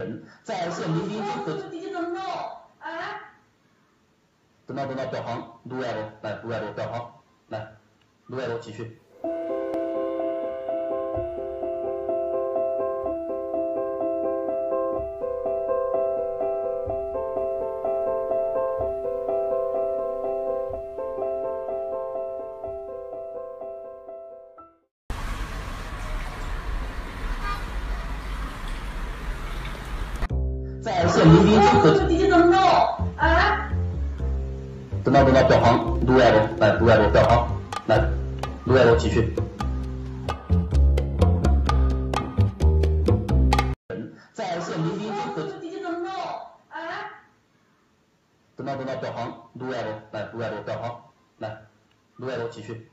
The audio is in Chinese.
在线民兵和地铁怎么弄？啊？ 等到表行，路外楼来，路外楼表行来，路外楼继续。在线民兵和地铁怎么弄？啊？ 等到表行，路外楼来，路外楼表行来，路外楼继续。在线民兵和地铁怎么弄？啊？ 等到表行，路外楼来，路外楼表行来，路外楼继续。